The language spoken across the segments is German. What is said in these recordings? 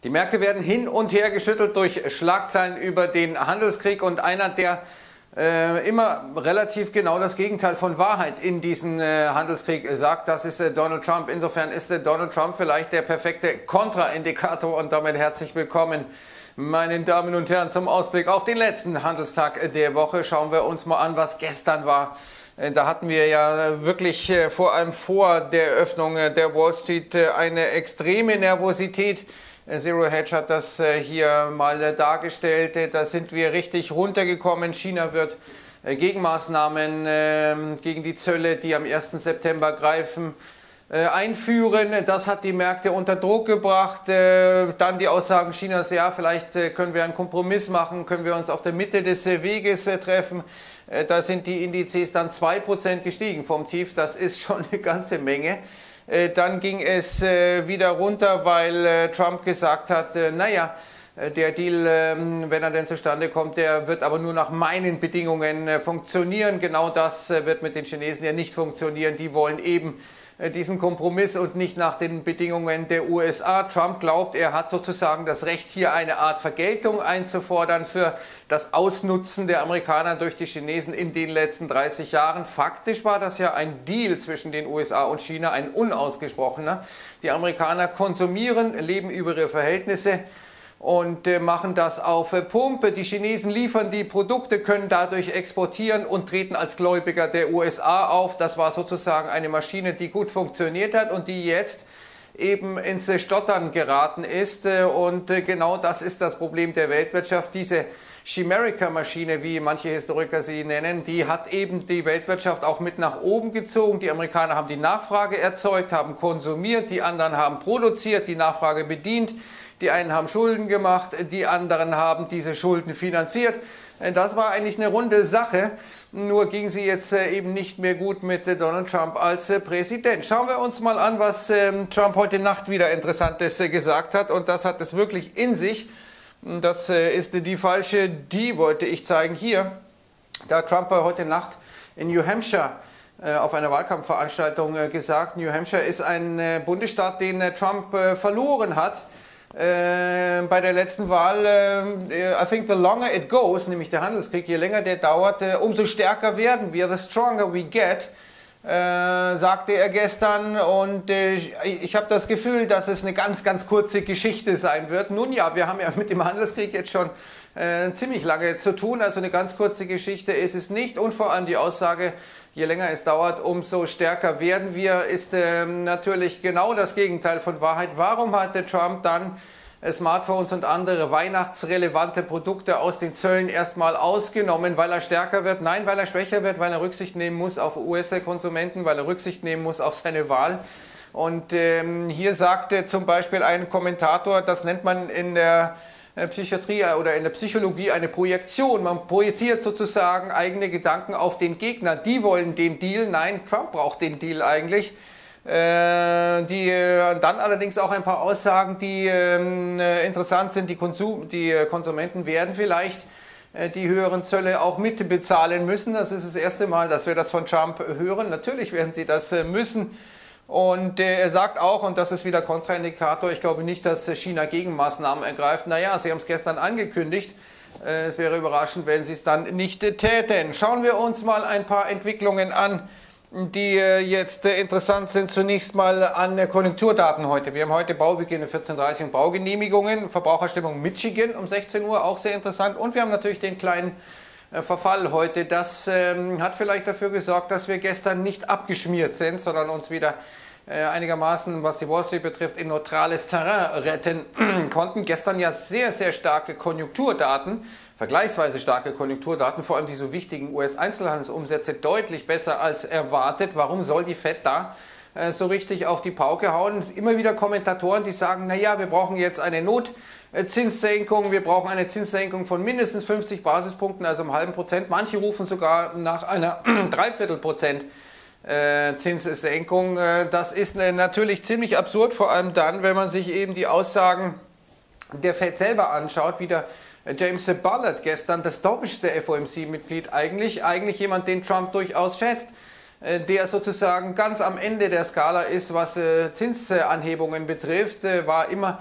Die Märkte werden hin und her geschüttelt durch Schlagzeilen über den Handelskrieg und einer, der immer relativ genau das Gegenteil von Wahrheit in diesen Handelskrieg sagt, das ist Donald Trump. Insofern ist Donald Trump vielleicht der perfekte Kontraindikator und damit herzlich willkommen, meine Damen und Herren, zum Ausblick auf den letzten Handelstag der Woche. Schauen wir uns mal an, was gestern war. Da hatten wir ja wirklich vor allem vor der Eröffnung der Wall Street eine extreme Nervosität. Zero Hedge hat das hier mal dargestellt. Da sind wir richtig runtergekommen. China wird Gegenmaßnahmen gegen die Zölle, die am 1. September greifen, einführen. Das hat die Märkte unter Druck gebracht. Dann die Aussagen Chinas, ja, vielleicht können wir einen Kompromiss machen, können wir uns auf der Mitte des Weges treffen. Da sind die Indizes dann 2% gestiegen vom Tief. Das ist schon eine ganze Menge. Dann ging es wieder runter, weil Trump gesagt hat, naja, der Deal, wenn er denn zustande kommt, der wird aber nur nach meinen Bedingungen funktionieren. Genau das wird mit den Chinesen ja nicht funktionieren. Die wollen eben diesen Kompromiss und nicht nach den Bedingungen der USA. Trump glaubt, er hat sozusagen das Recht, hier eine Art Vergeltung einzufordern für das Ausnutzen der Amerikaner durch die Chinesen in den letzten 30 Jahren. Faktisch war das ja ein Deal zwischen den USA und China, ein unausgesprochener. Die Amerikaner konsumieren, leben über ihre Verhältnisse und machen das auf Pumpe. Die Chinesen liefern die Produkte, können dadurch exportieren und treten als Gläubiger der USA auf. Das war sozusagen eine Maschine, die gut funktioniert hat und die jetzt eben ins Stottern geraten ist. Und genau das ist das Problem der Weltwirtschaft. Diese Chimerica-Maschine, wie manche Historiker sie nennen, die hat eben die Weltwirtschaft auch mit nach oben gezogen. Die Amerikaner haben die Nachfrage erzeugt, haben konsumiert, die anderen haben produziert, die Nachfrage bedient. Die einen haben Schulden gemacht, die anderen haben diese Schulden finanziert. Das war eigentlich eine runde Sache, nur ging sie jetzt eben nicht mehr gut mit Donald Trump als Präsident. Schauen wir uns mal an, was Trump heute Nacht wieder Interessantes gesagt hat, und das hat es wirklich in sich. Das ist die falsche, die wollte ich zeigen hier. Da hat Trump heute Nacht in New Hampshire auf einer Wahlkampfveranstaltung gesagt, New Hampshire ist ein Bundesstaat, den Trump verloren hat. Bei der letzten Wahl, I think the longer it goes, nämlich der Handelskrieg, je länger der dauert, umso stärker werden wir, the stronger we get, sagte er gestern, und ich habe das Gefühl, dass es eine ganz, ganz kurze Geschichte sein wird. Nun ja, wir haben ja mit dem Handelskrieg jetzt schon ziemlich lange zu tun, also eine ganz kurze Geschichte ist es nicht, und vor allem die Aussage, je länger es dauert, umso stärker werden wir, ist natürlich genau das Gegenteil von Wahrheit. Warum hatte Trump dann Smartphones und andere weihnachtsrelevante Produkte aus den Zöllen erstmal ausgenommen? Weil er stärker wird? Nein, weil er schwächer wird, weil er Rücksicht nehmen muss auf US-Konsumenten, weil er Rücksicht nehmen muss auf seine Wahl. Und hier sagte zum Beispiel ein Kommentator, das nennt man in der Psychiatrie oder in der Psychologie eine Projektion. Man projiziert sozusagen eigene Gedanken auf den Gegner. Die wollen den Deal. Nein, Trump braucht den Deal eigentlich. Dann allerdings auch ein paar Aussagen, die interessant sind. Die Konsumenten werden vielleicht die höheren Zölle auch mitbezahlen müssen. Das ist das erste Mal, dass wir das von Trump hören. Natürlich werden sie das müssen. Und er sagt auch, und das ist wieder Kontraindikator, ich glaube nicht, dass China Gegenmaßnahmen ergreift. Naja, sie haben es gestern angekündigt. Es wäre überraschend, wenn sie es dann nicht täten. Schauen wir uns mal ein paar Entwicklungen an, die jetzt interessant sind. Zunächst mal an Konjunkturdaten heute. Wir haben heute Baubeginn um 14:30 Uhr und Baugenehmigungen. Verbraucherstimmung Michigan um 16 Uhr, auch sehr interessant. Und wir haben natürlich den kleinen Verfall heute. Das hat vielleicht dafür gesorgt, dass wir gestern nicht abgeschmiert sind, sondern uns wieder einigermaßen, was die Wall Street betrifft, in neutrales Terrain retten konnten. Gestern ja sehr, sehr starke Konjunkturdaten, vergleichsweise starke Konjunkturdaten, vor allem die so wichtigen US-Einzelhandelsumsätze deutlich besser als erwartet. Warum soll die Fed da so richtig auf die Pauke hauen? Es sind immer wieder Kommentatoren, die sagen, naja, wir brauchen jetzt eine Notzinssenkung, wir brauchen eine Zinssenkung von mindestens 50 Basispunkten, also 0,5%. Manche rufen sogar nach einer 0,75% Zinssenkung. Das ist natürlich ziemlich absurd, vor allem dann, wenn man sich eben die Aussagen der Fed selber anschaut, wie der James Bullard gestern, das dovischste FOMC-Mitglied eigentlich jemand, den Trump durchaus schätzt, der sozusagen ganz am Ende der Skala ist, was Zinsanhebungen betrifft, war immer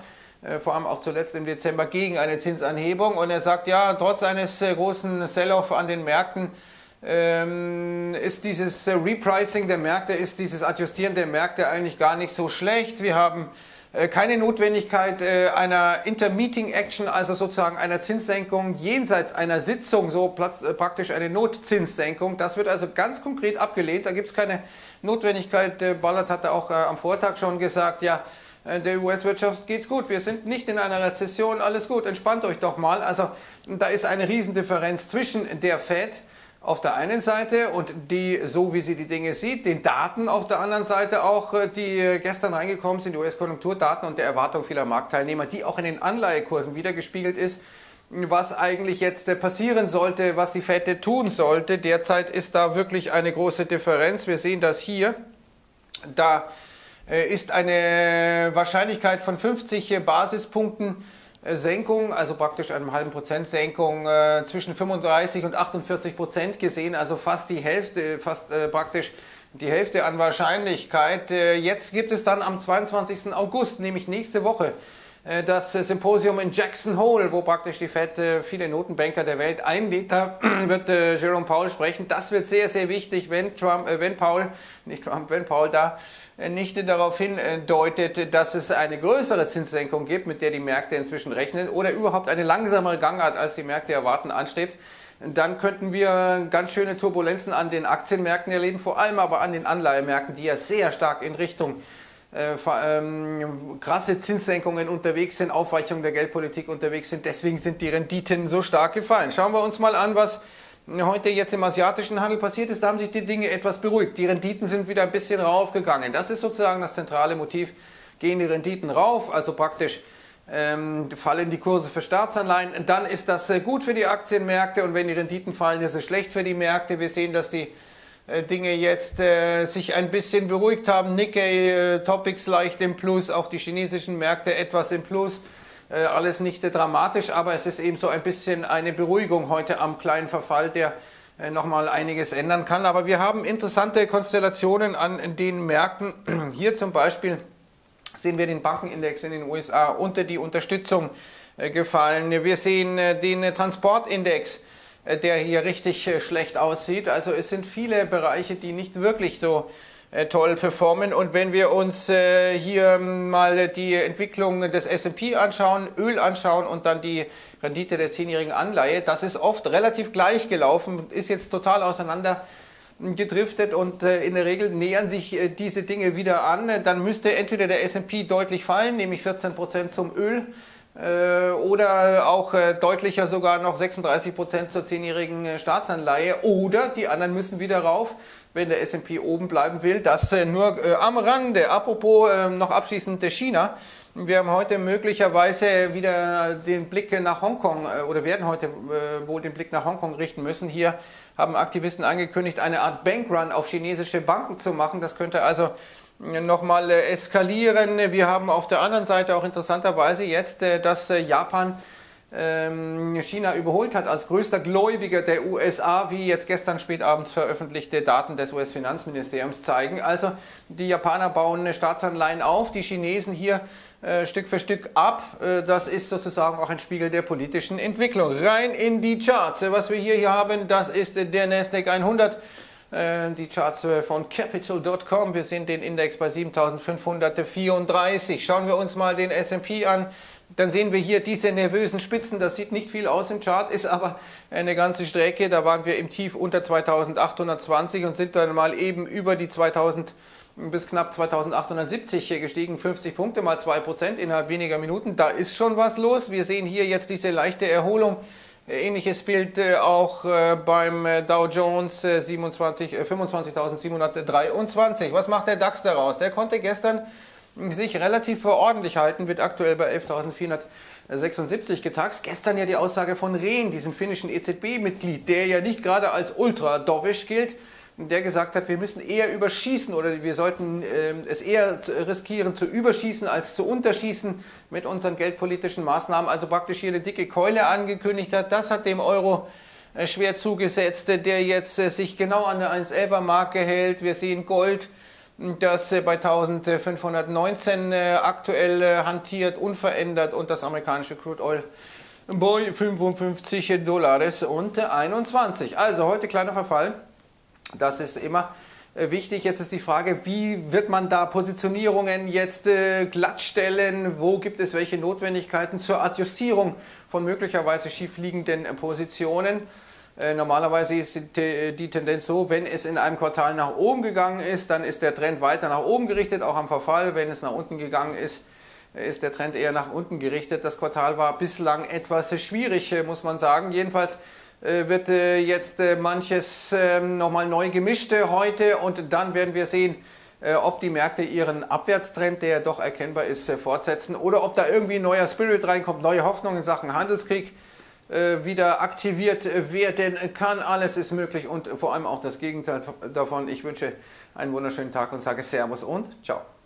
vor allem auch zuletzt im Dezember gegen eine Zinsanhebung. Und er sagt, ja, trotz eines großen Sell-off an den Märkten ist dieses Repricing der Märkte, ist dieses Adjustieren der Märkte eigentlich gar nicht so schlecht. Wir haben keine Notwendigkeit einer Intermeeting-Action, also sozusagen einer Zinssenkung jenseits einer Sitzung, so praktisch eine Notzinssenkung. Das wird also ganz konkret abgelehnt. Da gibt es keine Notwendigkeit. Ballard hatte auch am Vortag schon gesagt, ja, der US-Wirtschaft geht's gut, wir sind nicht in einer Rezession, alles gut, entspannt euch doch mal. Also da ist eine Riesendifferenz zwischen der Fed auf der einen Seite und die, so wie sie die Dinge sieht, den Daten auf der anderen Seite auch, die gestern reingekommen sind, die US-Konjunkturdaten und der Erwartung vieler Marktteilnehmer, die auch in den Anleihekursen wiedergespiegelt ist, was eigentlich jetzt passieren sollte, was die Fed tun sollte. Derzeit ist da wirklich eine große Differenz. Wir sehen das hier. Da ist eine Wahrscheinlichkeit von 50 Basispunkten Senkung, also praktisch einem halben Prozent Senkung zwischen 35 und 48% gesehen, also fast die Hälfte, praktisch die Hälfte an Wahrscheinlichkeit. Jetzt gibt es dann am 22. August, nämlich nächste Woche, das Symposium in Jackson Hole, wo praktisch die Fed viele Notenbanker der Welt einlädt. Da wird Jerome Powell sprechen. Das wird sehr, sehr wichtig, wenn Paul da nicht darauf hindeutet, dass es eine größere Zinssenkung gibt, mit der die Märkte inzwischen rechnen, oder überhaupt eine langsamere Gangart, als die Märkte erwarten, anstrebt, dann könnten wir ganz schöne Turbulenzen an den Aktienmärkten erleben, vor allem aber an den Anleihemärkten, die ja sehr stark in Richtung krasse Zinssenkungen unterwegs sind, Aufweichung der Geldpolitik unterwegs sind. Deswegen sind die Renditen so stark gefallen. Schauen wir uns mal an, was heute jetzt im asiatischen Handel passiert ist. Da haben sich die Dinge etwas beruhigt. Die Renditen sind wieder ein bisschen raufgegangen. Das ist sozusagen das zentrale Motiv. Gehen die Renditen rauf, also praktisch fallen die Kurse für Staatsanleihen, dann ist das gut für die Aktienmärkte, und wenn die Renditen fallen, ist es schlecht für die Märkte. Wir sehen, dass die Dinge jetzt sich ein bisschen beruhigt haben. Nikkei, Topics leicht im Plus, auch die chinesischen Märkte etwas im Plus. Alles nicht dramatisch, aber es ist eben so ein bisschen eine Beruhigung heute am kleinen Verfall, der nochmal einiges ändern kann. Aber wir haben interessante Konstellationen an den Märkten. Hier zum Beispiel sehen wir den Bankenindex in den USA unter die Unterstützung gefallen. Wir sehen den Transportindex, der hier richtig schlecht aussieht. Also es sind viele Bereiche, die nicht wirklich so toll performen. Und wenn wir uns hier mal die Entwicklung des S&P anschauen, Öl anschauen und dann die Rendite der 10-jährigen Anleihe, das ist oft relativ gleich gelaufen, ist jetzt total auseinander gedriftet, und in der Regel nähern sich diese Dinge wieder an. Dann müsste entweder der S&P deutlich fallen, nämlich 14% zum Öl, oder auch deutlicher sogar noch 36% zur 10-jährigen Staatsanleihe, oder die anderen müssen wieder rauf, wenn der S&P oben bleiben will. Das nur am Rande. Apropos noch abschließend China. Wir haben heute möglicherweise wieder den Blick nach Hongkong oder werden heute wohl den Blick nach Hongkong richten müssen. Hier haben Aktivisten angekündigt, eine Art Bankrun auf chinesische Banken zu machen. Das könnte also nochmal eskalieren. Wir haben auf der anderen Seite auch interessanterweise jetzt, dass Japan China überholt hat als größter Gläubiger der USA, wie jetzt gestern spätabends veröffentlichte Daten des US-Finanzministeriums zeigen. Also die Japaner bauen Staatsanleihen auf, die Chinesen hier Stück für Stück ab. Das ist sozusagen auch ein Spiegel der politischen Entwicklung. Rein in die Charts. Was wir hier haben, das ist der Nasdaq 100. Die Charts von Capital.com. Wir sehen den Index bei 7.534. Schauen wir uns mal den S&P an. Dann sehen wir hier diese nervösen Spitzen. Das sieht nicht viel aus im Chart, ist aber eine ganze Strecke. Da waren wir im Tief unter 2.820 und sind dann mal eben über die 2.000 bis knapp 2.870 gestiegen. 50 Punkte mal 2% innerhalb weniger Minuten. Da ist schon was los. Wir sehen hier jetzt diese leichte Erholung. Ähnliches Bild auch beim Dow Jones 25.723. Was macht der DAX daraus? Der konnte gestern sich relativ ordentlich halten, wird aktuell bei 11.476 getaxt. Gestern ja die Aussage von Rehn, diesem finnischen EZB-Mitglied, der ja nicht gerade als ultra dovish gilt, der gesagt hat, wir müssen eher überschießen oder wir sollten es eher riskieren zu überschießen als zu unterschießen mit unseren geldpolitischen Maßnahmen. Also praktisch hier eine dicke Keule angekündigt hat. Das hat dem Euro schwer zugesetzt, der jetzt sich genau an der 1,11er Marke hält. Wir sehen Gold das bei 1519 aktuell hantiert, unverändert, und das amerikanische Crude Oil bei 55 Dollars und 21. Also heute kleiner Verfall, das ist immer wichtig. Jetzt ist die Frage, wie wird man da Positionierungen jetzt glattstellen? Wo gibt es welche Notwendigkeiten zur Adjustierung von möglicherweise schiefliegenden Positionen? Normalerweise ist die Tendenz so, wenn es in einem Quartal nach oben gegangen ist, dann ist der Trend weiter nach oben gerichtet, auch am Verfall. Wenn es nach unten gegangen ist, ist der Trend eher nach unten gerichtet. Das Quartal war bislang etwas schwierig, muss man sagen. Jedenfalls wird jetzt manches nochmal neu gemischt heute, und dann werden wir sehen, ob die Märkte ihren Abwärtstrend, der doch erkennbar ist, fortsetzen, oder ob da irgendwie ein neuer Spirit reinkommt, neue Hoffnung in Sachen Handelskrieg wieder aktiviert werden kann. Alles ist möglich und vor allem auch das Gegenteil davon. Ich wünsche einen wunderschönen Tag und sage Servus und ciao.